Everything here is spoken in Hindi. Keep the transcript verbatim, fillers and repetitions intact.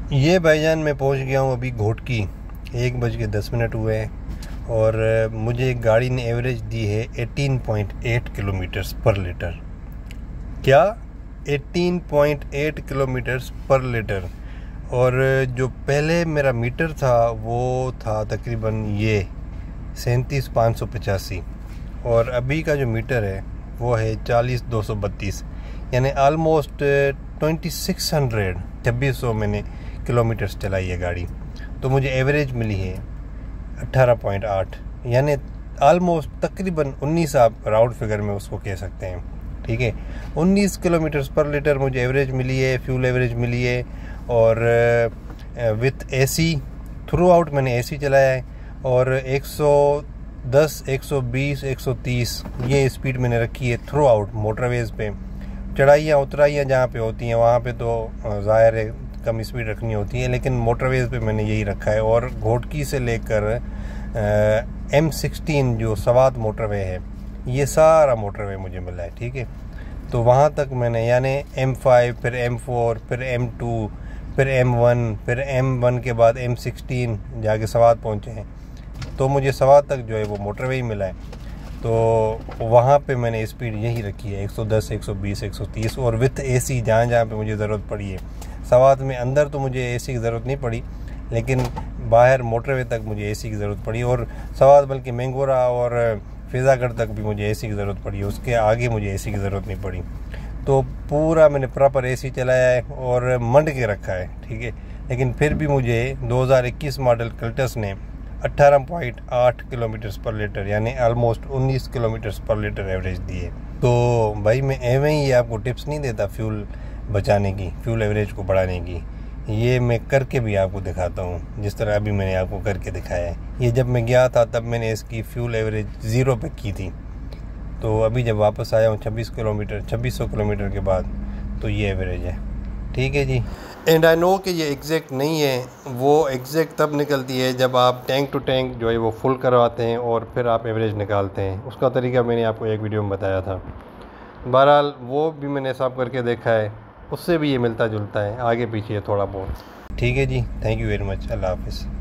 ये भाईजान मैं पहुंच गया हूँ अभी घोटकी। एक बज के दस मिनट हुए हैं और मुझे गाड़ी ने एवरेज दी है अठारह पॉइंट आठ किलोमीटर्स पर लीटर। क्या? अठारह पॉइंट आठ किलोमीटर्स पर लीटर। और जो पहले मेरा मीटर था वो था तकरीबन ये सैंतीस पाँच सौ पचासी और अभी का जो मीटर है वो है चालीस दो सौ बत्तीस, यानी आलमोस्ट ट्वेंटी सिक्स हंड्रेड छब्बीस सौ मैंने किलोमीटर्स चलाई है गाड़ी। तो मुझे एवरेज मिली है अठारह पॉइंट आठ, यानी आलमोस्ट तकरीबन उन्नीस, आप राउंड फिगर में उसको कह सकते हैं। ठीक है, उन्नीस किलोमीटर्स पर लीटर मुझे एवरेज मिली है, फ्यूल एवरेज मिली है। और विथ एसी थ्रू आउट मैंने एसी चलाया है और एक सौ दस, एक सौ बीस, एक सौ तीस ये स्पीड मैंने रखी है थ्रू आउट मोटरवेज़ पे। चढ़ाइयाँ उतराइयाँ जहाँ पे होती हैं वहाँ पे तो ज़ाहिर है कम स्पीड रखनी होती है, लेकिन मोटरवेज़ पे मैंने यही रखा है। और घोटकी से लेकर एम सिक्सटीन जो सवात मोटरवे है, ये सारा मोटरवे मुझे मिला है। ठीक है, तो वहाँ तक मैंने यानी एम फाइव, फिर एम फोर, फिर एम टू, फिर एम वन, फिर एम वन के बाद एम सिक्सटीन जाके सवात पहुँचे हैं। तो मुझे सवात तक जो है वो मोटरवे ही मिला है। तो वहाँ पे मैंने स्पीड यही रखी है एक सौ दस, एक सौ बीस, एक सौ तीस और विथ एसी जहाँ जहाँ पे मुझे ज़रूरत पड़ी है। सवात में अंदर तो मुझे एसी की ज़रूरत नहीं पड़ी, लेकिन बाहर मोटरवे तक मुझे एसी की ज़रूरत पड़ी। और सवात बल्कि मैंगोरा और फिज़ागढ़ तक भी मुझे एसी की ज़रूरत पड़ी, उसके आगे मुझे एसी की ज़रूरत नहीं पड़ी। तो पूरा मैंने प्रॉपर एसी चलाया है और मंड के रखा है। ठीक है, लेकिन फिर भी मुझे दो हज़ार इक्कीस मॉडल कल्टस ने अठारह पॉइंट आठ किलोमीटर्स पर लीटर यानी आलमोस्ट उन्नीस किलोमीटर्स पर लीटर एवरेज दी है। तो भाई मैं एवं ही आपको टिप्स नहीं देता फ्यूल बचाने की, फ्यूल एवरेज को बढ़ाने की। ये मैं करके भी आपको दिखाता हूँ, जिस तरह अभी मैंने आपको करके दिखाया है। ये जब मैं गया था तब मैंने इसकी फ्यूल एवरेज ज़ीरो पे की थी, तो अभी जब वापस आया हूँ छब्बीस किलोमीटर छब्बीस सौ किलोमीटर के बाद, तो ये एवरेज है। ठीक है जी। एंड आई नो कि ये एग्जैक्ट नहीं है, वो एग्जैक्ट तब निकलती है जब आप टैंक टू टैंक जो है वो फुल करवाते हैं और फिर आप एवरेज निकालते हैं। उसका तरीका मैंने आपको एक वीडियो में बताया था। बहरहाल वो भी मैंने हिसाब करके देखा है, उससे भी ये मिलता जुलता है, आगे पीछे थोड़ा बहुत। ठीक है जी, थैंक यू वेरी मच, अल्लाह हाफिज़।